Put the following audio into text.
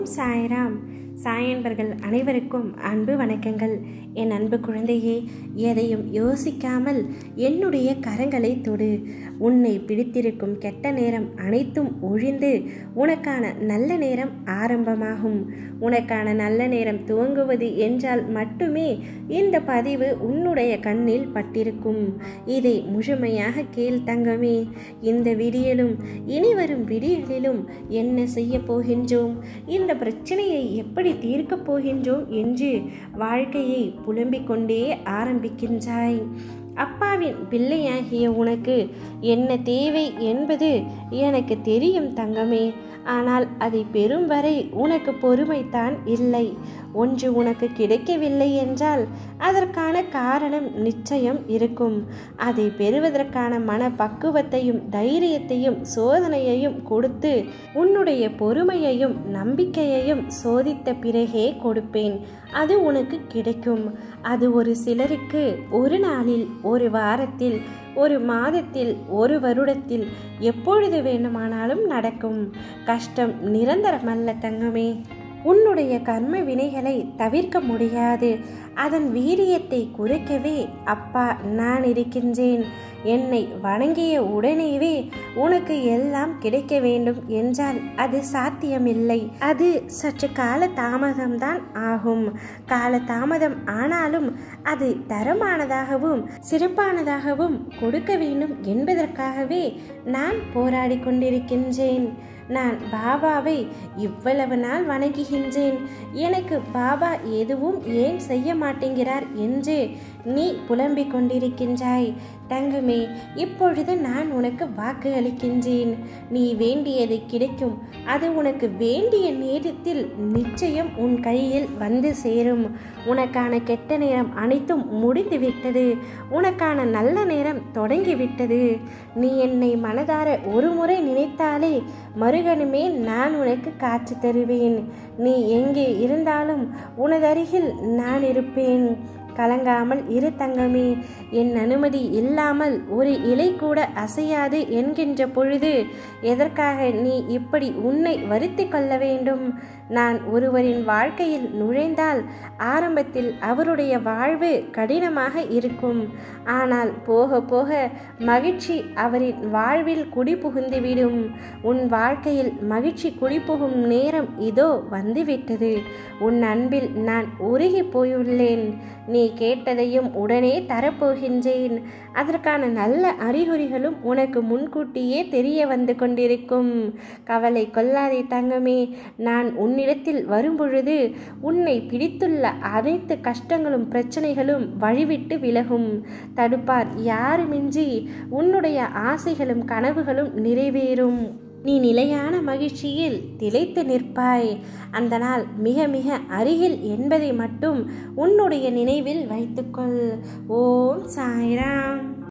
ஓம் சாய்ராம். சாயன்பர்கள் அனைவருக்கும் அன்பு வணக்கங்கள். என் அன்பு குழந்தையே, எதையும் யோசிக்காமல் என்னுடைய கரங்களை தொடு. உன்னை பிடித்திருக்கும் கெட்ட நேரம் அனைத்தும் ஒழிந்து உனக்கான நல்ல நேரம் ஆரம்பமாகும். உனக்கான நல்ல நேரம் துவங்குவது என்றால் மட்டுமே இந்த பதிவு உன்னுடைய கண்ணில் பட்டிருக்கும். இதை முழுமையாக கேள் தங்கமே. இந்த விடியலும் இனி வரும் விடியலிலும் என்ன செய்ய போகின்றோம், இந்த பிரச்சனையை எப்படி தீர்க்கப் போகின்றோம் என்று வாழ்க்கையை புலம்பிக் கொண்டே ஆரம்பிக்கின்றாய். அப்பாவின் பிள்ளையாகிய உனக்கு என்ன தேவை என்பது எனக்கு தெரியும் தங்கமே. ஆனால் அதை பெறும் வரை உனக்கு பொறுமைத்தான் இல்லை. ஒன்று உனக்கு கிடைக்கவில்லை என்றால் அதற்கான காரணம் நிச்சயம் இருக்கும். அதை பெறுவதற்கான மனப்பக்குவத்தையும் தைரியத்தையும் சோதனையையும் கொடுத்து உன்னுடைய பொறுமையையும் நம்பிக்கையையும் சோதித்த பிறகே கொடுப்பேன். அது உனக்கு கிடைக்கும். அது ஒரு சிலருக்கு ஒரு நாளில், ஒரு வாரத்தில், ஒரு மாதத்தில், ஒரு வருடத்தில், எப்பொழுது வேண்டுமானாலும் நடக்கும். கஷ்டம் நிரந்தரமல்ல தங்கமே. உன்னுடைய கர்ம வினைகளை தவிர்க்க முடியாது. அதன் வீரியத்தை குறைக்கவே அப்பா நான் இருக்கின்றேன். என்னை வணங்கிய உடனேவே உனக்கு எல்லாம் கிடைக்க வேண்டும் என்றால் அது சாத்தியமில்லை. அது சற்று கால தாமதம்தான் ஆகும். கால தாமதம் ஆனாலும் அது தரமானதாகவும் சிறப்பானதாகவும் கொடுக்க வேண்டும் என்பதற்காகவே நான் போராடி கொண்டிருக்கின்றேன். நான் பாபாவை இவ்வளவு நாள் வணங்குகின்றேன். எனக்கு பாபா எதுவும் ஏன் செய்ய மாட்டேங்கிறார் என்று நீ புலம்பிக் கொண்டிருக்கின்றாய். தங்கமே, இப்பொழுது நான் உனக்கு வாக்கு அளிக்கின்றேன். நீ வேண்டியது கிடைக்கும். அது உனக்கு வேண்டிய நேரத்தில் நிச்சயம் உன் கையில் வந்து சேரும். உனக்கான கெட்ட நேரம் அனைத்தும் முடிந்துவிட்டது. உனக்கான நல்ல நேரம் தொடங்கிவிட்டது. நீ என்னை மனதார ஒரு முறை நினைத்தாலே மறுகணமே நான் உனக்கு காட்சி தருவேன். நீ எங்கே இருந்தாலும் உனதருகில் நான் இருப்பேன். கலங்காமல் இரு தங்கமே. என் அனுமதி இல்லாமல் ஒரு இலை கூட அசையாது என்கின்ற பொழுது எதற்காக நீ இப்படி உன்னை வருத்தி கொள்ள வேண்டும்? நான் ஒருவரின் வாழ்க்கையில் நுழைந்தால் ஆரம்பத்தில் அவருடைய வாழ்வு கடினமாக இருக்கும். ஆனால் போக போக மகிழ்ச்சி அவரின் வாழ்வில் குடிபுகுந்துவிடும். உன் வாழ்க்கையில் மகிழ்ச்சி குடிபுகும் நேரம் இதோ வந்துவிட்டது. உன் அன்பில் நான் உருகி போயுள்ளேன். நீ கேட்டதையும் உடனே தரப்போகின்றேன். அதற்கான நல்ல அறிகுறிகளும் உனக்கு முன்கூட்டியே தெரிய வந்து கொண்டிருக்கும். கவலை கொள்ளாதே தங்கமே. நான் உன்னிடத்தில் வரும்பொழுது உன்னை பிடித்துள்ள அனைத்து கஷ்டங்களும் பிரச்சனைகளும் வழிவிட்டு விலகும். தடுப்பார் யாருமின்றி உன்னுடைய ஆசைகளும் கனவுகளும் நிறைவேறும். நீ நிலையான மகிழ்ச்சியில் திளைத்து நிற்பாய். அந்த நாள் மிக மிக அருகில் என்பதை மட்டும் உன்னுடைய நினைவில் வைத்துக்கொள். ஓம் சாய்ராம்.